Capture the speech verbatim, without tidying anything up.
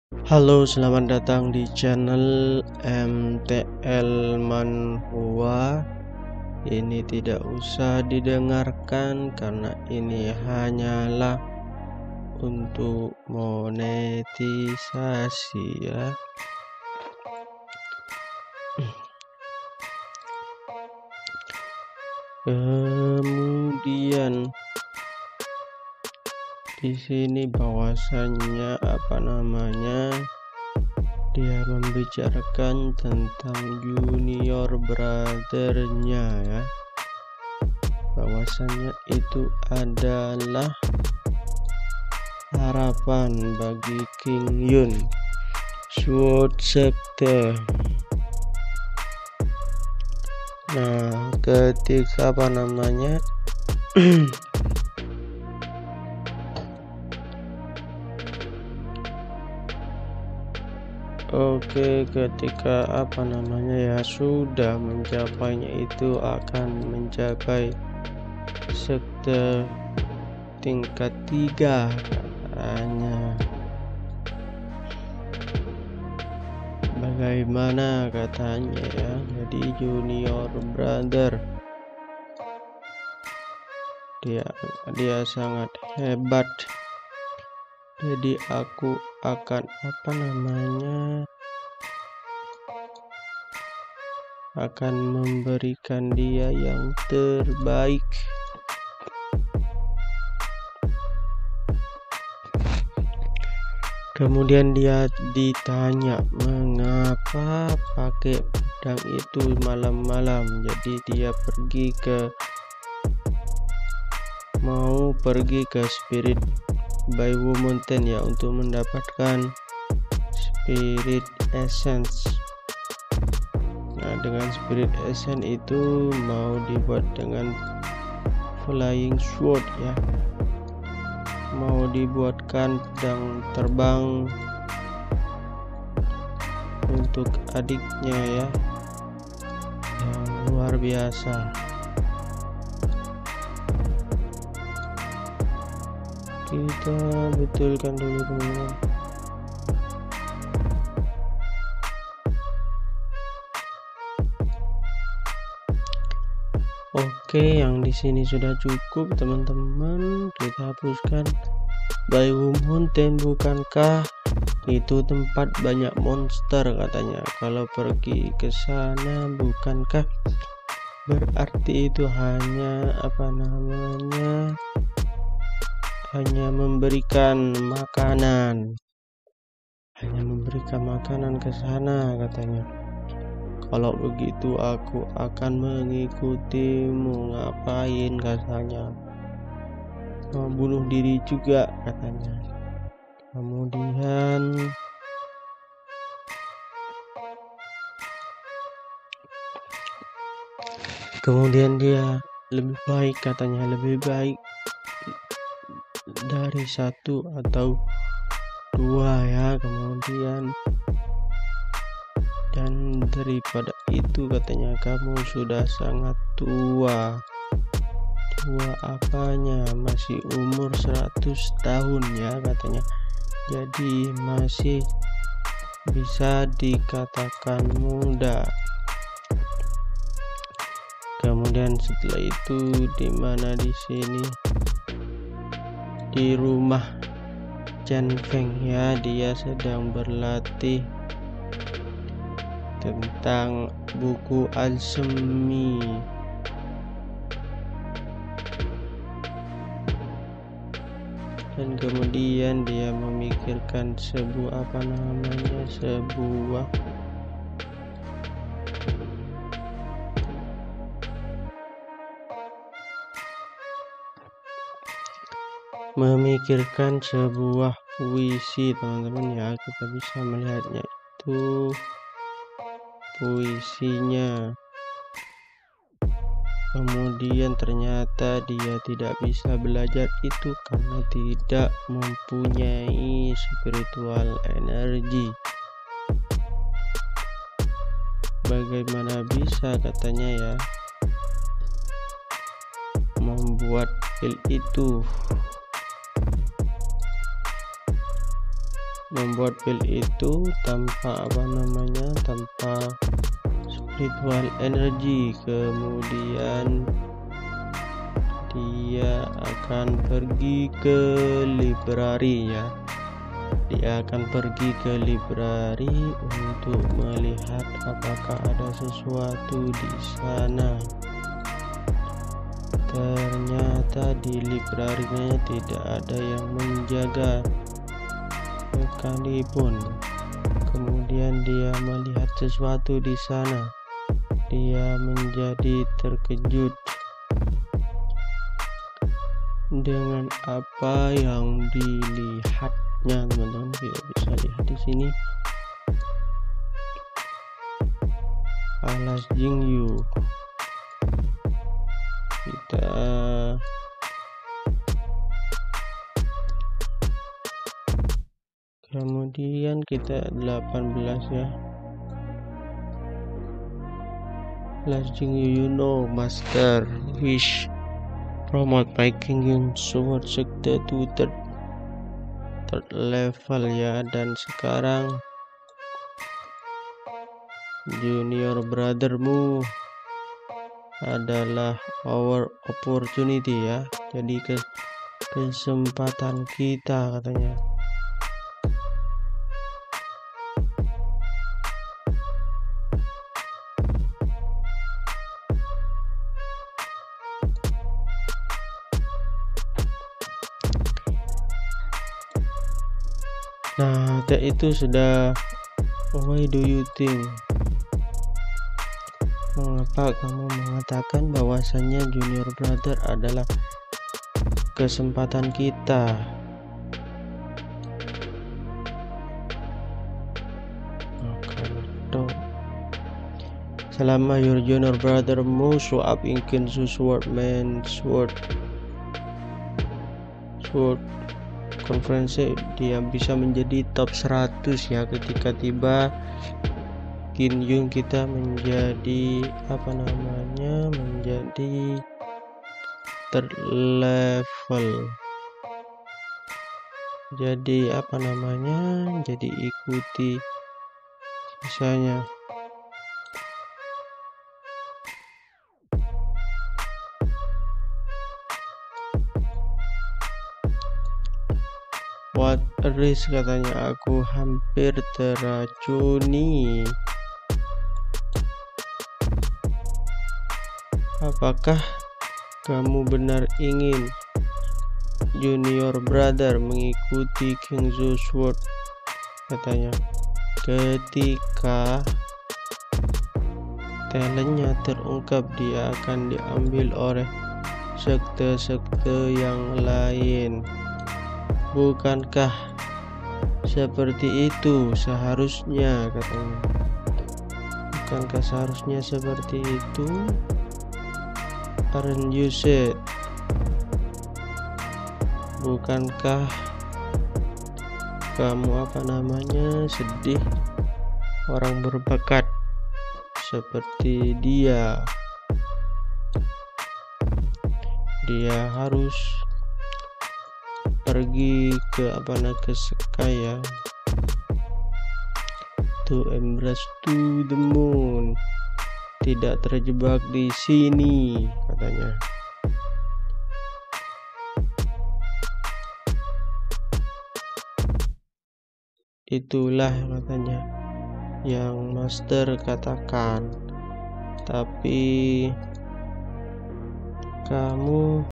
Halo, selamat datang di channel M T L Manhua. Ini tidak usah didengarkan karena ini hanyalah untuk monetisasi ya. Kemudian di sini bahwasannya apa namanya dia membicarakan tentang junior brothernya ya, bahwasannya itu adalah harapan bagi King Yun Sword Sector. Nah, ketika apa namanya Oke, ketika apa namanya ya sudah mencapainya itu akan mencapai sekte tingkat tiga katanya. Bagaimana katanya ya, jadi junior brother dia dia sangat hebat. Jadi aku akan apa namanya akan memberikan dia yang terbaik. Kemudian dia ditanya mengapa pakai pedang itu malam-malam. Jadi dia pergi ke mau pergi ke Spirit by Mountain ya untuk mendapatkan Spirit Essence. Nah, dengan Spirit Essence itu mau dibuat dengan Flying Sword ya, mau dibuatkan pedang terbang untuk adiknya ya, yang luar biasa. Kita betulkan dulu teman-teman. Oke, yang di sini sudah cukup teman-teman. Kita hapuskan. By Mountain, bukankah itu tempat banyak monster katanya? Kalau pergi ke sana, bukankah berarti itu hanya apa namanya? Hanya memberikan makanan, hanya memberikan makanan ke sana katanya. Kalau begitu aku akan mengikutimu. Ngapain katanya? Mau bunuh diri juga katanya. Kemudian kemudian dia lebih baik katanya, lebih baik dari satu atau dua ya. Kemudian dan daripada itu katanya, kamu sudah sangat tua. Tua apanya, masih umur seratus tahun ya katanya, jadi masih bisa dikatakan muda. Kemudian setelah itu di mana di sini di rumah Chen Feng ya, dia sedang berlatih tentang buku alchemy. Dan kemudian dia memikirkan sebuah apa namanya sebuah memikirkan sebuah puisi teman-teman ya. Kita bisa melihatnya itu puisinya. Kemudian ternyata dia tidak bisa belajar itu karena tidak mempunyai spiritual energy. Bagaimana bisa katanya ya membuat pil itu? membuat build itu tanpa apa namanya tanpa spiritual energy. Kemudian dia akan pergi ke library ya dia akan pergi ke library untuk melihat apakah ada sesuatu di sana. Ternyata di library-nya tidak ada yang menjaga sekalipun. Kemudian dia melihat sesuatu di sana. Dia menjadi terkejut dengan apa yang dilihatnya. Teman-teman tidak bisa lihat di sini. Alas Jingyu. Kita kemudian kita delapan belas ya. Alas Jingyu, you know, master wish promote my King Sword Sekte to third, third level ya. Dan sekarang junior brothermu adalah our opportunity ya, jadi ke kesempatan kita katanya. Nah, itu sudah. Why do you think? Mengapa kamu mengatakan bahwasannya junior brother adalah kesempatan kita? Selama your junior brother mau show up in Kensu Swordman Sword Sword konferensi, dia bisa menjadi top seratus ya. Ketika tiba Qin Yung kita menjadi apa namanya menjadi third level, jadi apa namanya jadi ikuti sisanya. What a risk katanya, aku hampir teracuni. Apakah kamu benar ingin junior brother mengikuti King's Sword? Katanya, ketika talentnya terungkap, dia akan diambil oleh sekte-sekte yang lain. Bukankah seperti itu seharusnya? Katanya, bukankah seharusnya seperti itu? Aren't you sad? Bukankah kamu apa namanya sedih? Orang berbakat seperti dia, dia harus pergi ke apa namanya ke Sekaya, to embrace to the moon, tidak terjebak di sini katanya. Itulah katanya yang master katakan. Tapi kamu